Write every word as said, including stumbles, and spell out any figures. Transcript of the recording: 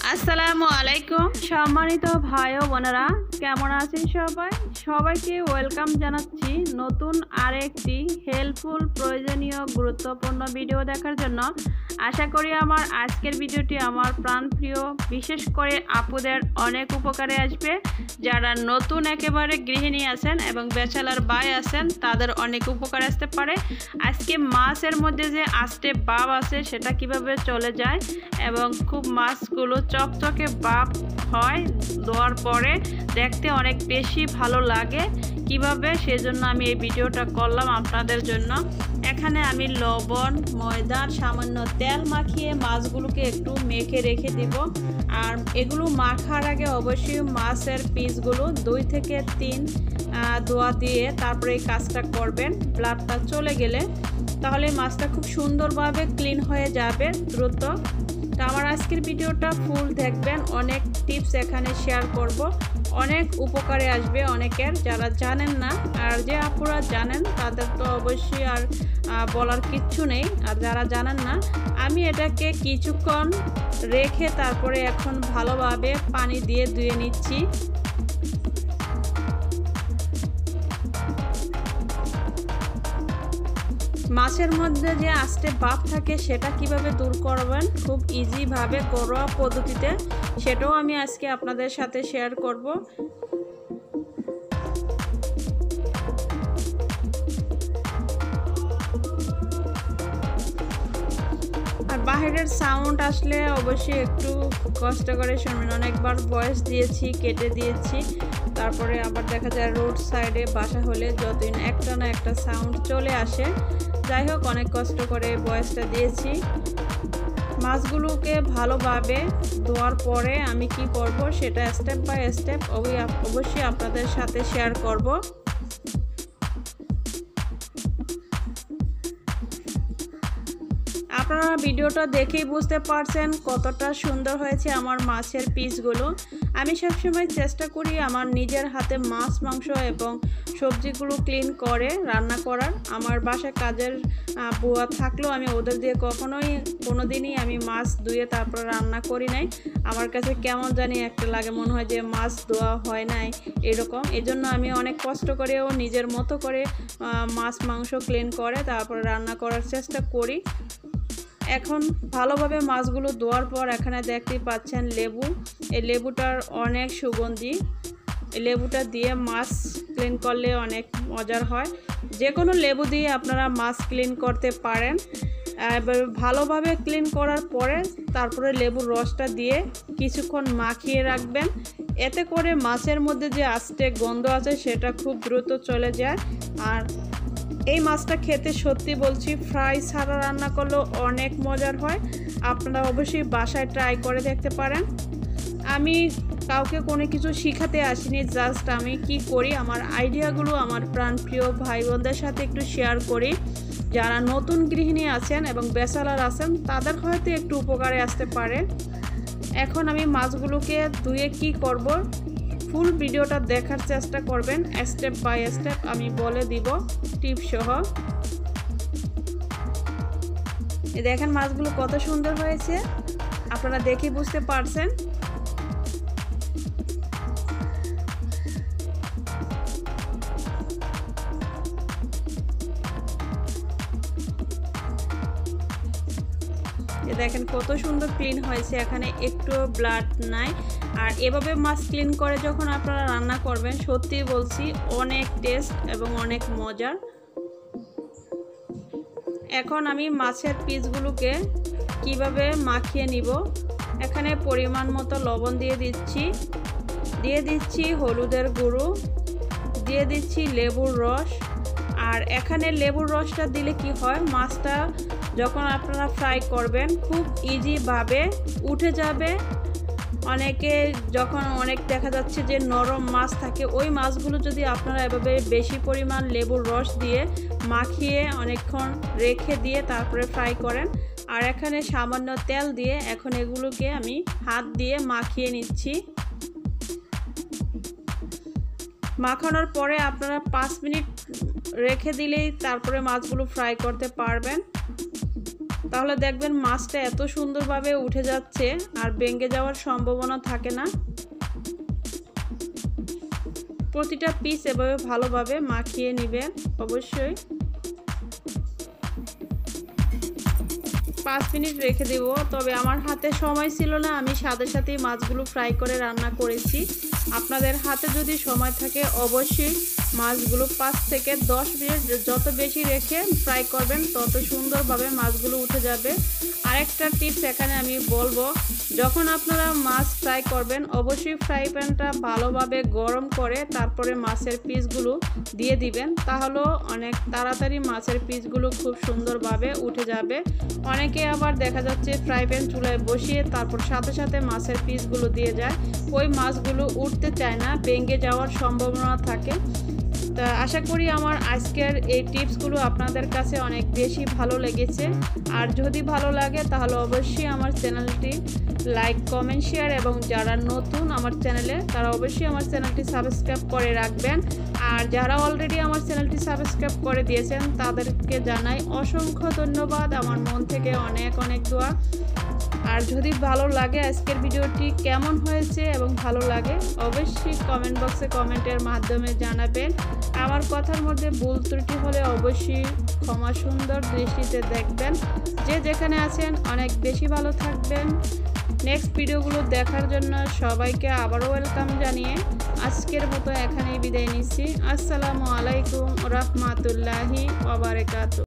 আসসালামু আলাইকুম সম্মানিত ভাই ও বোনেরা, কেমন আছেন সবাই? সবাইকে ওয়েলকাম জানাচ্ছি নতুন আরেকটি হেল্পফুল প্রয়োজনীয় গুরুত্বপূর্ণ ভিডিও দেখার জন্য। আশা করি আমার আজকের ভিডিওটি আমার প্রাণপ্রিয় বিশেষ করে আপুদের অনেক উপকারে আসবে। যারা নতুন একেবারে গৃহিণী আছেন এবং ব্যাচেলার বাই আছেন তাদের অনেক উপকারে আসতে পারে। আজকে মাছের মধ্যে যে আষ্টে ভাব আছে সেটা কিভাবে চলে যায় এবং খুব মাছগুলো চকচকে ভাব হয় দেওয়ার পরে দেখতে অনেক বেশি ভালো লাগে কিভাবে, সেজন্য আমি এই ভিডিওটা করলাম আপনাদের জন্য। এখানে আমি লবণ, ময়দা, সামান্য তেল মাখিয়ে মাছগুলোকে একটু মেখে রেখে দিব। আর এগুলো মাখার আগে অবশ্যই মাছের পিসগুলো দুই থেকে তিন ধোয়া দিয়ে তারপরে এই কাজটা করবেন। ব্লাডটা চলে গেলে তাহলে মাছটা খুব সুন্দরভাবে ক্লিন হয়ে যাবে দ্রুত। তো আমার আজকের ভিডিওটা ফুল দেখবেন, অনেক টিপস এখানে শেয়ার করব, অনেক উপকারে আসবে অনেকের যারা জানেন না। আর যে আপুরা জানেন তাদের তো অবশ্যই আর বলার কিচ্ছু নেই। আর যারা জানেন না, আমি এটাকে কিছুক্ষণ রেখে তারপরে এখন ভালোভাবে পানি দিয়ে ধুয়ে নিচ্ছি। মাছের মধ্যে যে আষ্টে ভাব থাকে সেটা কিভাবে দূর করবেন খুব ইজিভাবে ঘরোয়া পদ্ধতিতে, সেটাও আমি আজকে আপনাদের সাথে শেয়ার করব। আর বাইরের সাউন্ড আসলে অবশ্যই একটু কষ্ট করে শুনবেন। অনেকবার ভয়েস দিয়েছি, কেটে দিয়েছি, তারপরে আবার দেখা যায় রোড সাইডে বাসা হলে যতদিন একটা না একটা সাউন্ড চলে আসে। যাই হোক, অনেক কষ্ট করে ভয়েসটা দিয়েছি। মাছগুলোকে ভালোভাবে ধোয়ার পরে আমি কি করব সেটা স্টেপ বাই স্টেপ অবশ্যই আপনাদের সাথে শেয়ার করব। আপনারা ভিডিওটা দেখেই বুঝতে পারছেন কতটা সুন্দর হয়েছে আমার মাছের পিসগুলো। আমি সবসময় চেষ্টা করি আমার নিজের হাতে মাছ, মাংস এবং সবজিগুলো ক্লিন করে রান্না করার। আমার বাসায় কাজের বুয়া থাকলেও আমি ওদের দিয়ে কখনোই কোনো দিনই আমি মাছ ধুয়ে তারপর রান্না করি নাই। আমার কাছে কেমন জানি একটা লাগে, মনে হয় যে মাছ ধোয়া হয় নাই এরকম। এই জন্য আমি অনেক কষ্ট করেও নিজের মতো করে মাছ মাংস ক্লিন করে তারপর রান্না করার চেষ্টা করি। এখন ভালোভাবে মাছগুলো ধোয়ার পর এখানে দেখতেই পাচ্ছেন লেবু। এই লেবুটার অনেক সুগন্ধি, এই লেবুটা দিয়ে মাছ ক্লিন করলে অনেক মজার হয়। যে কোনো লেবু দিয়ে আপনারা মাছ ক্লিন করতে পারেন। এবার ভালোভাবে ক্লিন করার পরে তারপরে লেবুর রসটা দিয়ে কিছুক্ষণ মাখিয়ে রাখবেন। এতে করে মাছের মধ্যে যে আস্তে গন্ধ আছে সেটা খুব দ্রুত চলে যায়। আর এই মাছটা খেতে সত্যি বলছি ফ্রাই ছাড়া রান্না করলেও অনেক মজার হয়। আপনারা অবশ্যই বাসায় ট্রাই করে দেখতে পারেন। আমি কাউকে কোনো কিছু শিখাতে আসিনি, জাস্ট আমি কি করি আমার আইডিয়াগুলো আমার প্রাণপ্রিয় ভাই বোনদের সাথে একটু শেয়ার করি। যারা নতুন গৃহিণী আছেন এবং ব্যাচেলার আছেন তাদের হয়তো একটু উপকারে আসতে পারে। এখন আমি মাছগুলোকে ধুয়ে কি করব ফুল ভিডিওটা দেখার চেষ্টা করবেন, স্টেপ বাই স্টেপ আমি বলে দিব টিপ সহ। এই দেখেন মাছগুলো কত সুন্দর হয়েছে, আপনারা দেখে বুঝতে পারছেন। দেখেন কত সুন্দর ক্লিন হয়েছে, এখানে একটু ব্লাড নাই। আর এভাবে মাছ ক্লিন করে যখন আপনারা রান্না করবেন সত্যি বলছি অনেক টেস্ট এবং অনেক মজার। এখন আমি মাছের পিসগুলোকে কিভাবে মাখিয়ে নিব, এখানে পরিমাণ মতো লবণ দিয়ে দিচ্ছি, দিয়ে দিচ্ছি হলুদের গুঁড়ো, দিয়ে দিচ্ছি লেবুর রস। আর এখানে লেবুর রসটা দিলে কি হয়, মাছটা যখন আপনারা ফ্রাই করবেন খুব ইজিভাবে উঠে যাবে। অনেকে যখন অনেক দেখা যাচ্ছে যে নরম মাছ থাকে, ওই মাছগুলো যদি আপনারা এভাবে বেশি পরিমাণ লেবুর রস দিয়ে মাখিয়ে অনেকক্ষণ রেখে দিয়ে তারপরে ফ্রাই করেন। আর এখানে সামান্য তেল দিয়ে এখন এগুলোকে আমি হাত দিয়ে মাখিয়ে নিচ্ছি। মাখানোর পরে আপনারা পাঁচ মিনিট রেখে দিলেই তারপরে মাছগুলো ফ্রাই করতে পারবেন। তাহলে দেখবেন মাছটা এত সুন্দরভাবে উঠে যাচ্ছে আর ভেঙে যাওয়ার সম্ভাবনা থাকে না। প্রতিটা পিস এভাবে ভালোভাবে মাখিয়ে নেবেন। অবশ্যই পাঁচ মিনিট রেখে দেব। তবে আমার হাতে সময় ছিল না, আমি সাথে সাথেই মাছগুলো ফ্রাই করে রান্না করেছি। আপনাদের হাতে যদি সময় থাকে অবশ্যই মাছগুলো পাঁচ থেকে দশ মিনিট যত বেশি রেখে ফ্রাই করবেন তত সুন্দরভাবে মাছগুলো উঠে যাবে। আরেকটা টিপস এখানে আমি বলবো, যখন আপনারা মাছ ফ্রাই করবেন অবশ্যই ফ্রাই প্যানটা ভালোভাবে গরম করে তারপরে মাছের পিসগুলো দিয়ে দিবেন, তাহলেও অনেক তাড়াতাড়ি মাছের পিসগুলো খুব সুন্দরভাবে উঠে যাবে। অনেকে আবার দেখা যাচ্ছে ফ্রাই প্যান চুলায় বসিয়ে তারপর সাথে সাথে মাছের পিসগুলো দিয়ে যায়, ওই মাছগুলো উঠতে চায় না, ভেঙে যাওয়ার সম্ভাবনা থাকে। তা আশা করি আমার আজকের এই টিপসগুলো আপনাদের কাছে অনেক বেশি ভালো লেগেছে। আর যদি ভালো লাগে তাহলে অবশ্যই আমার চ্যানেলটি লাইক কমেন্ট শেয়ার এবং যারা নতুন আমার চ্যানেলে তারা অবশ্যই আমার চ্যানেলটি সাবস্ক্রাইব করে রাখবেন। আর যারা অলরেডি আমার চ্যানেলটি সাবস্ক্রাইব করে দিয়েছেন তাদেরকে জানাই অসংখ্য ধন্যবাদ, আমার মন থেকে অনেক অনেক দোয়া। আর যদি ভালো লাগে আজকের ভিডিওটি কেমন হয়েছে এবং ভালো লাগে অবশ্যই কমেন্ট বক্সে কমেন্টের মাধ্যমে জানাবেন। আমার কথার মধ্যে ভুল ত্রুটি হলে অবশ্যই ক্ষমা সুন্দর দৃষ্টিতে দেখবেন। যে যেখানে আছেন অনেক বেশি ভালো থাকবেন। নেক্সট ভিডিওগুলো দেখার জন্য সবাইকে আবারও ওয়েলকাম জানিয়ে আজকের মতো এখানেই বিদায় নিচ্ছি। আসসালামু আলাইকুম রাহমাতুল্লাহি ওয়া বারাকাতুহু।